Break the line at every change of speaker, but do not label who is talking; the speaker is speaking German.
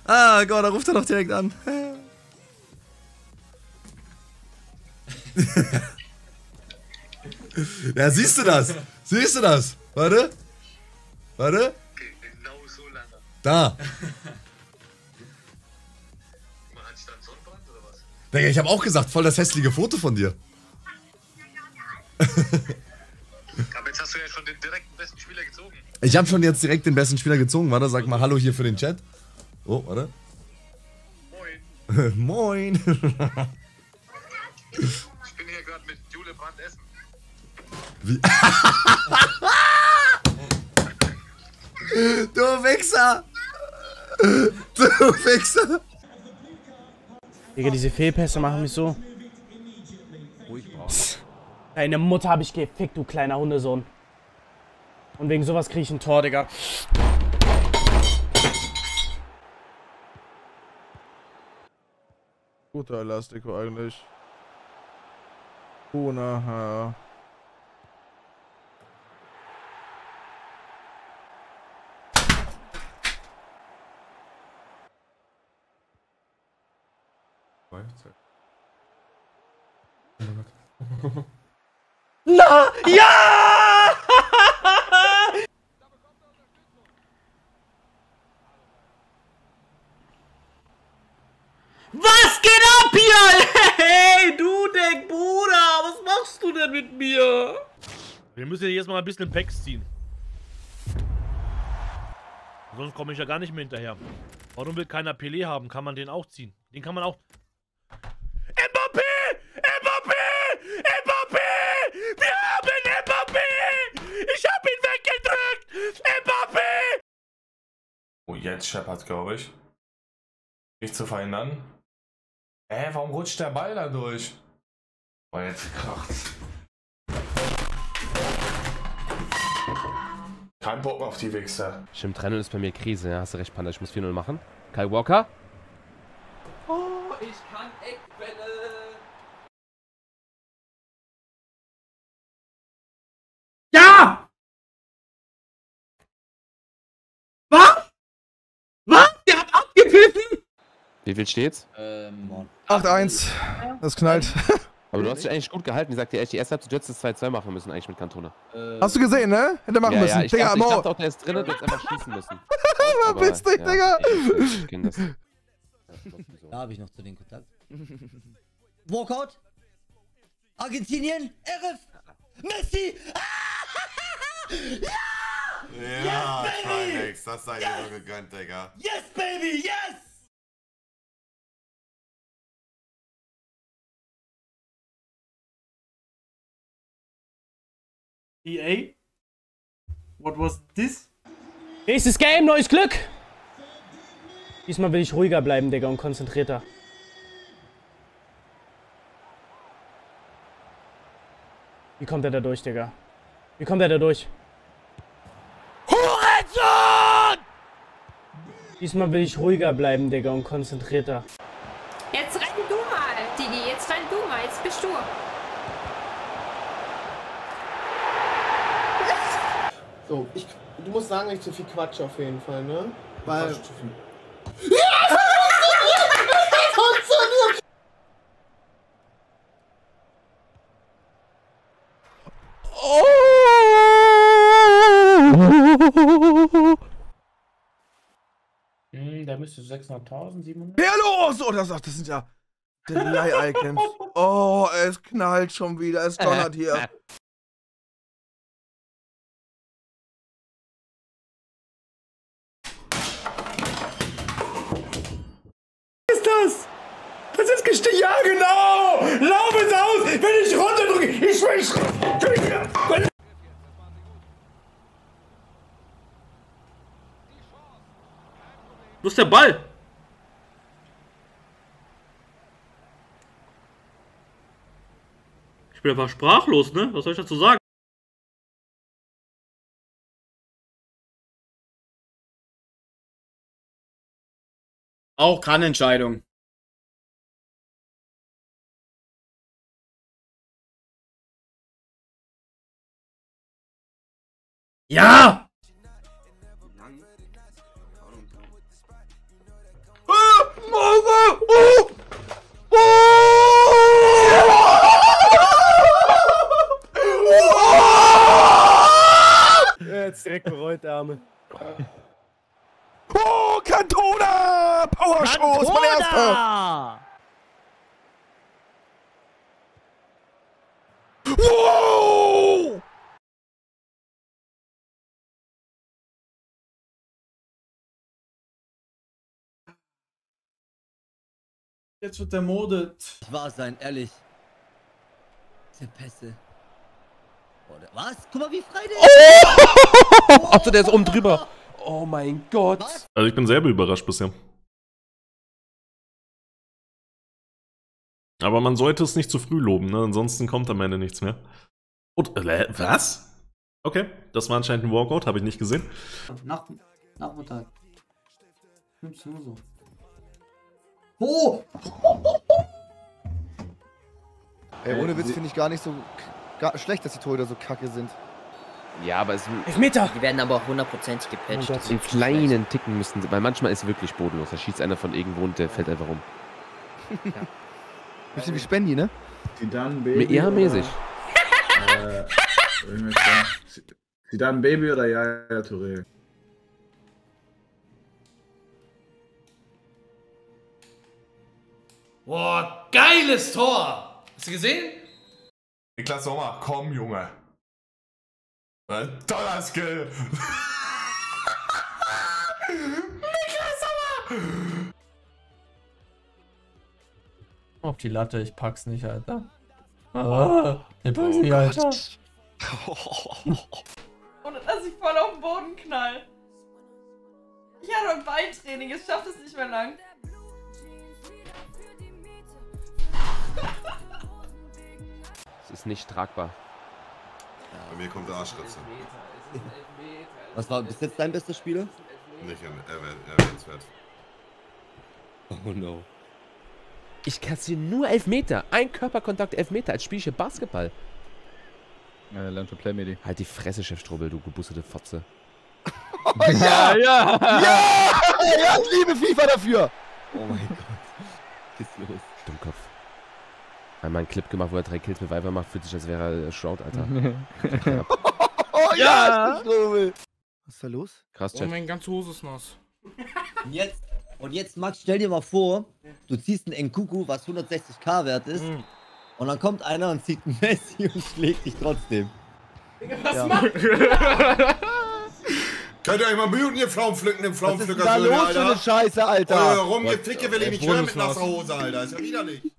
Ah Gott, da ruft er doch direkt an. Ja, siehst du das? Siehst du das? Warte. Warte.
Genau so lange.
Da.
Man hat sich dann Sonnenbrand oder was?
Digga, ich habe auch gesagt, voll das hässliche Foto von dir.
Aber jetzt hast du ja schon den direkten besten Spieler gezogen.
Ich habe schon jetzt direkt den besten Spieler gezogen. Warte, sag mal Hallo hier für den Chat. Oh, warte.
Moin.
Moin.
Ich bin hier gerade mit Jule Brandt essen.
Wie? Du Wichser! Du Wichser!
Digga, diese Fehlpässe machen mich so.
Ruhig brauchst.
Deine Mutter habe ich gefickt, du kleiner Hundesohn. Und wegen sowas kriege ich ein Tor, Digga.
Guter Elastico eigentlich. Nachher.
Na, ja! Was geht ab hier? Hey, du Deck, Bruder, was machst du denn mit mir?
Wir müssen jetzt mal ein bisschen Packs ziehen. Sonst komme ich ja gar nicht mehr hinterher. Warum will keiner Pelé haben? Kann man den auch ziehen? Den kann man auch... Mbappé! Mbappé! Mbappé! Wir haben Mbappé! Ich hab ihn weggedrückt! Mbappé!
Oh, jetzt scheppert, glaube ich. Nicht zu verhindern. Warum rutscht der Ball da durch? Oh, jetzt kracht's. Kein Bock auf die Wichser.
Stimmt, Rennen ist bei mir Krise, ja, hast du recht, Panda, ich muss 4-0 machen. Kyle Walker.
Oh, ich kann Eckbälle.
Ja! Was? Was? Der hat abgepfiffen?
Wie viel steht's?
8-1. Das knallt.
Aber du hast dich eigentlich gut gehalten. Ich sag dir echt, die erste Halbzeit, du hättest das 2-2 machen müssen eigentlich mit Cantona.
Hast du gesehen, ne? Hätte machen müssen.
Ja, ich
Digga,
dachte auch, der ist drin, du hättest einfach schießen müssen.
Verpiss dich, Digga.
Ich kenn das.
Da habe ich noch zu den Kontakt. Walkout. Argentinien. RF. Messi.
Ja, Trinex, das sei dir so gegönnt, Digga.
Yes, baby, yes!
EA? What was this? Nächstes Game, neues Glück! Diesmal will ich ruhiger bleiben, Digga, und konzentrierter. Wie kommt er da durch, Digga? Wie kommt er da durch? Hurensohn! Diesmal will ich ruhiger bleiben, Digga, und konzentrierter.
Jetzt renn du mal, Digi, jetzt renn du mal, jetzt bist du.
So, du musst sagen, nicht zu viel Quatsch auf jeden Fall, ne? Weil... Zu viel.
Der müsste 600.000, 700.
Ja, los! Oh, das sind ja Delay-Icons. Oh, es knallt schon wieder. Es donnert hier.
Was ist das? Das ist gestiegen. Ja, genau! Lauf es aus! Wenn ich runterdrücke, ich schwöre. Wo ist der Ball? Ich bin einfach sprachlos, ne? Was soll ich dazu sagen?
Auch Kannentscheidung. Ja!
Cantona! Powerschuss, mein erster!
Cantona!
Wow!
Jetzt wird der Mode.
Wahr sein, ehrlich. Diese Pässe. Was? Guck mal, wie frei der ist.
Achso, der ist oben drüber. Oh mein Gott.
Also ich bin selber überrascht bisher. Aber man sollte es nicht zu früh loben, ne? Ansonsten kommt am Ende nichts mehr. Und, was? Okay, das war anscheinend ein Walkout, habe ich nicht gesehen.
Nachmittag. 15 Uhr so. Oh!
Ey, ohne Witz finde ich gar nicht so schlecht, dass die Torhüter so kacke sind.
Ja, aber es...
Elfmeter!
Die werden aber auch hundertprozentig gepatcht.
In kleinen Ticken müssten sie, weil manchmal ist es wirklich bodenlos. Da schießt einer von irgendwo und der fällt einfach um.
Ja. Bisschen wie Spendi, ne?
Zidane Baby.
Eher mäßig.
Zidane Baby oder Yaya Touré?
Boah, geiles Tor! Hast du gesehen?
Niklas Sommer, komm, Junge. Toller Skill. Niklas Sommer!
Auf die Latte, ich pack's nicht, Alter. Ich pack's nicht, Alter.
Ohne dass ich voll auf den Boden knall. Ich hatte ein Beintraining, ich schaff das nicht mehr lang.
Es ist nicht tragbar.
Bei mir kommt der Arschritze.
Was war bis jetzt dein bester Spieler?
Nicht erwähnenswert.
Oh no.
Ich kassiere nur Elfmeter. Ein Körperkontakt, Elfmeter, als spiele ich hier Basketball.
Ja, Learn to play, Medi.
Halt die Fresse, Chef Strobel, du gebustete Fotze.
Ja! Ja! Ja! Ich liebe FIFA dafür!
Oh mein Gott. Was ist los?
Dummkopf. Einmal einen Clip gemacht, wo er 3 Kills mit Viper macht, fühlt sich, als wäre er Shroud, Alter.
Oh ja! Was ist da los?
Krass,
Oh,
Chef.
meine ganze Hose ist nass.
Und jetzt, Max, stell dir mal vor, du ziehst einen Nkuku, was 160k wert ist, und dann kommt einer und zieht einen Messi und schlägt dich trotzdem.
Was macht
Könnt ihr euch mal muten, ihr Pflaumenpflücken im Pflaumenpflücker,
Was ist denn da los für eine Scheiße, Alter?
Rumgeficke will ich nicht hören mit nasser Hose, Alter. Ist ja widerlich.